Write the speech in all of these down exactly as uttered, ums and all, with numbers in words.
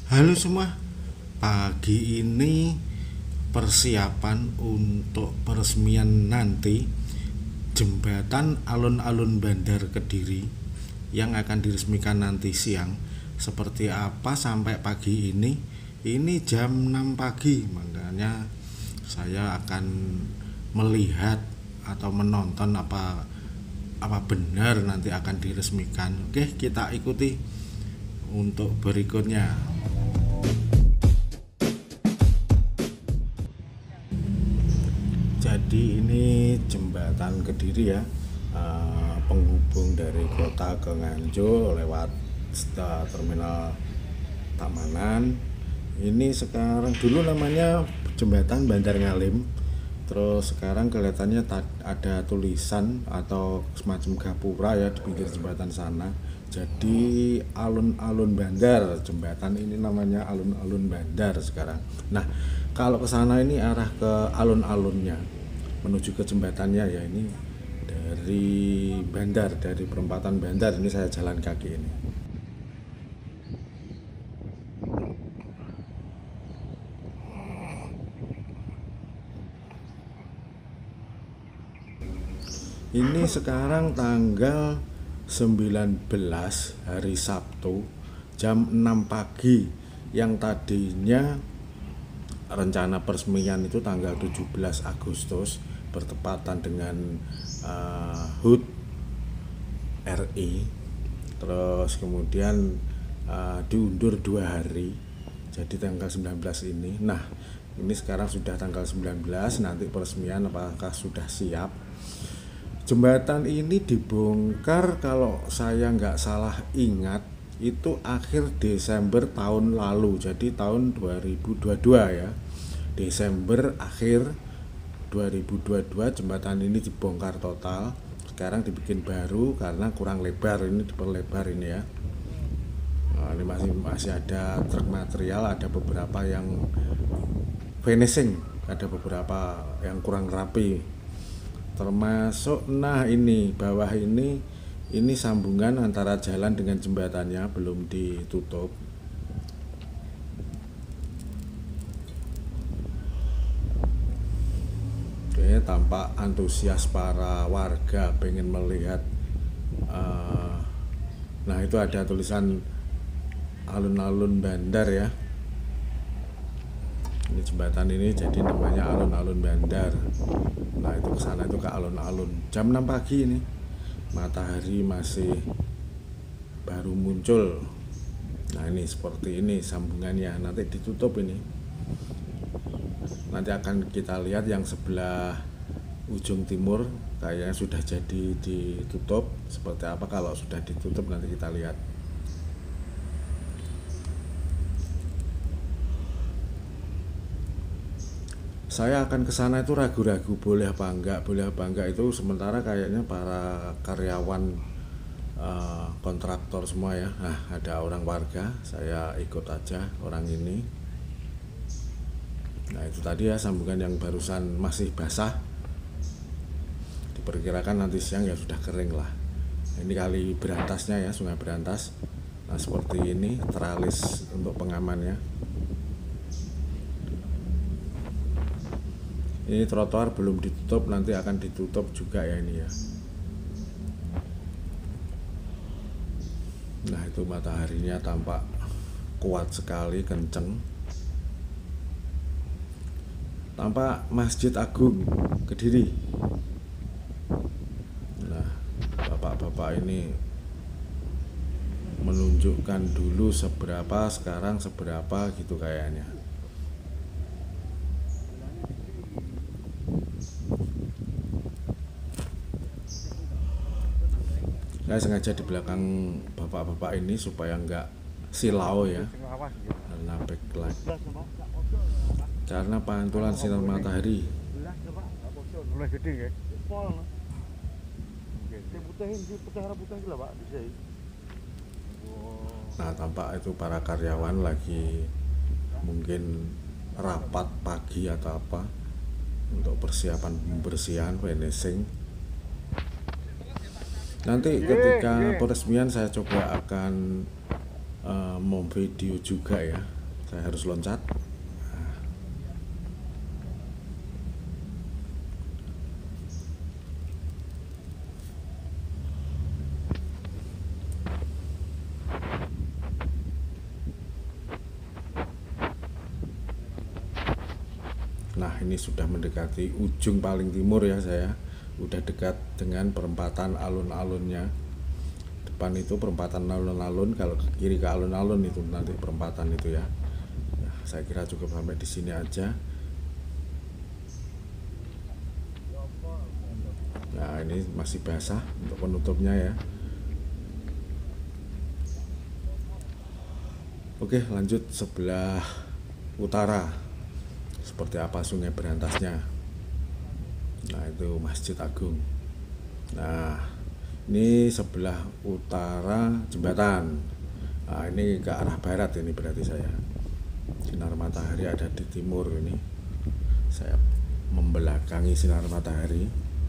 Halo semua, pagi ini persiapan untuk peresmian nanti jembatan alun-alun Bandar Kediri yang akan diresmikan nanti siang. Seperti apa sampai pagi ini? Ini jam enam pagi, makanya saya akan melihat atau menonton apa apa benar nanti akan diresmikan. Oke, kita ikuti untuk berikutnya. Jadi ini jembatan Kediri ya, eh, penghubung dari kota ke Nganjuk lewat eh, terminal Tamanan. Ini sekarang dulu namanya jembatan Bandar Ngalim. Terus sekarang kelihatannya ada tulisan atau semacam gapura ya di pinggir jembatan sana. Jadi alun-alun bandar, jembatan ini namanya alun-alun bandar sekarang. Nah, kalau ke sana ini arah ke alun-alunnya menuju ke jembatannya ya, ini dari bandar, dari perempatan bandar ini saya jalan kaki ini. Ini sekarang tanggal sembilan belas hari Sabtu jam enam pagi. Yang tadinya rencana peresmian itu tanggal tujuh belas Agustus bertepatan dengan uh, H U T R I. Terus kemudian uh, diundur dua hari jadi tanggal sembilan belas ini. Nah, ini sekarang sudah tanggal sembilan belas, nanti peresmian apakah sudah siap. Jembatan ini dibongkar kalau saya nggak salah ingat itu akhir Desember tahun lalu, jadi tahun dua ribu dua puluh dua ya. Desember akhir dua ribu dua puluh dua jembatan ini dibongkar total. Sekarang dibikin baru karena kurang lebar, ini diperlebar ini ya. Nah, ini masih masih ada truk material, ada beberapa yang finishing, ada beberapa yang kurang rapi. Termasuk nah ini bawah ini ini sambungan antara jalan dengan jembatannya belum ditutup. Oke, tampak antusias para warga pengen melihat uh, nah itu ada tulisan alun-alun bandar ya. Ini jembatan ini jadi namanya alun-alun bandar. Nah itu kesana itu ke alun-alun jam enam pagi ini, matahari masih baru muncul. Nah ini seperti ini sambungannya, nanti ditutup ini. Nanti akan kita lihat yang sebelah ujung timur kayaknya sudah jadi ditutup. Seperti apa kalau sudah ditutup nanti kita lihat. Saya akan ke sana itu ragu-ragu boleh apa enggak, boleh apa enggak itu sementara kayaknya para karyawan uh, kontraktor semua ya. Nah, ada orang warga, saya ikut aja orang ini. Nah, itu tadi ya sambungan yang barusan masih basah. Diperkirakan nanti siang ya sudah kering lah. Ini kali Berantasnya ya, Sungai Berantas. Nah, seperti ini teralis untuk pengamannya. Ini trotoar belum ditutup, nanti akan ditutup juga ya ini ya. Nah itu mataharinya tampak kuat sekali, kenceng. Tampak Masjid Agung Kediri. Nah bapak-bapak ini menunjukkan dulu seberapa, sekarang seberapa gitu kayaknya. Saya sengaja di belakang bapak-bapak ini supaya nggak silau ya, karena backlight, karena pantulan sinar matahari. Nah tampak itu para karyawan lagi mungkin rapat pagi atau apa untuk persiapan pembersihan, finishing. Nanti ketika peresmian saya coba akan uh, memvideo juga ya saya harus loncat. Nah, ini sudah mendekati ujung paling timur ya, saya udah dekat dengan perempatan alun-alunnya. Depan itu perempatan alun-alun, kalau ke kiri ke alun-alun itu nanti perempatan itu ya. Nah, saya kira cukup sampai di sini aja. Nah, ini masih basah untuk penutupnya ya. Oke, lanjut sebelah utara. Seperti apa sungai berantasnya. Nah, itu Masjid Agung. Nah, ini sebelah utara jembatan. Nah, ini ke arah barat ini berarti saya. Sinar matahari ada di timur ini. Saya membelakangi sinar matahari.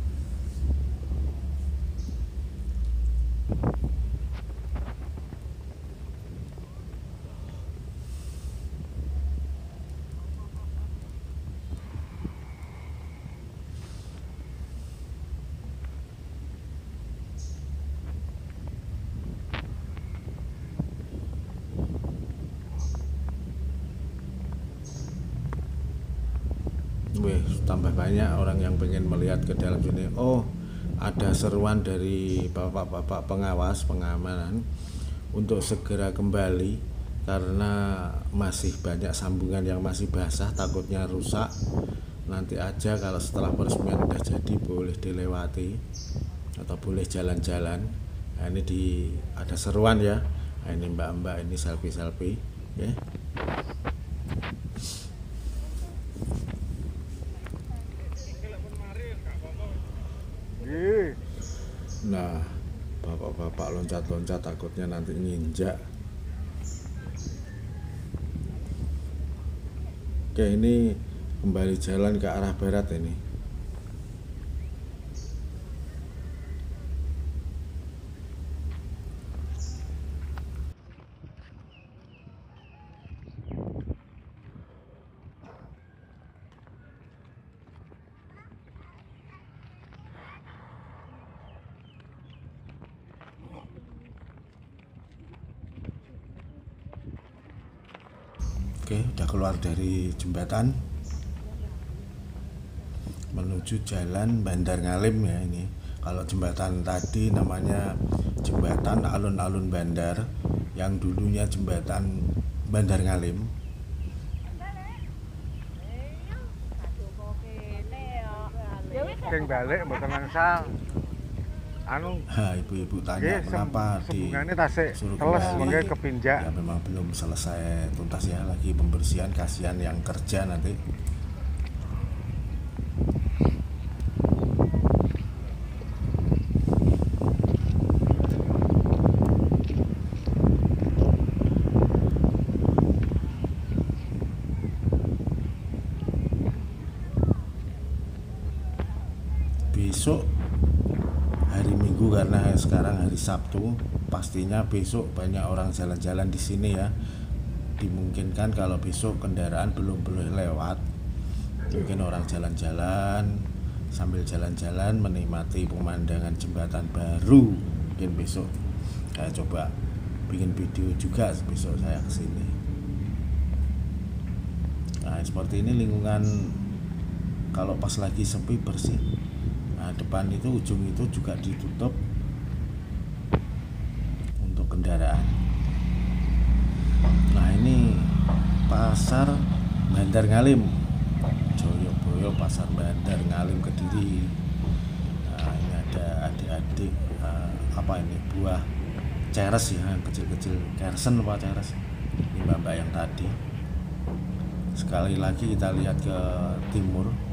Wih, tambah banyak orang yang pengen melihat ke dalam sini. Oh, ada seruan dari bapak-bapak pengawas pengamanan untuk segera kembali karena masih banyak sambungan yang masih basah, takutnya rusak. Nanti aja kalau setelah peresmian udah jadi boleh dilewati atau boleh jalan-jalan. Nah, ini di ada seruan ya. Nah, ini mbak-mbak ini selfie-selfie ya. Nah, bapak-bapak loncat-loncat takutnya nanti nginjak. Oke, ini kembali jalan ke arah barat ini. Oke, udah keluar dari jembatan menuju jalan Bandar Ngalim ya ini. Kalau jembatan tadi namanya jembatan alun-alun Bandar, yang dulunya jembatan Bandar Ngalim. Keng balik mboten angsal. Anu, ha, ibu-ibu tanya kenapa di suruh kembali, kepinjak. Ya memang belum selesai tuntas ya, lagi pembersihan, kasihan yang kerja nanti. Besok hari Minggu karena sekarang hari Sabtu, pastinya besok banyak orang jalan-jalan di sini ya. Dimungkinkan kalau besok kendaraan belum boleh lewat, mungkin orang jalan-jalan sambil jalan-jalan menikmati pemandangan jembatan baru. Mungkin besok saya coba bikin video juga besok saya kesini. Nah, seperti ini lingkungan kalau pas lagi sepi bersih. Nah, depan itu ujung itu juga ditutup untuk kendaraan. Nah, ini pasar Bandar Ngalim, Joyoboyo Pasar Bandar Ngalim Kediri. Nah, ini ada adik-adik uh, apa ini buah ceres ya, kecil-kecil, kersen apa ceres. Ini mbak-mbak yang tadi. Sekali lagi kita lihat ke timur.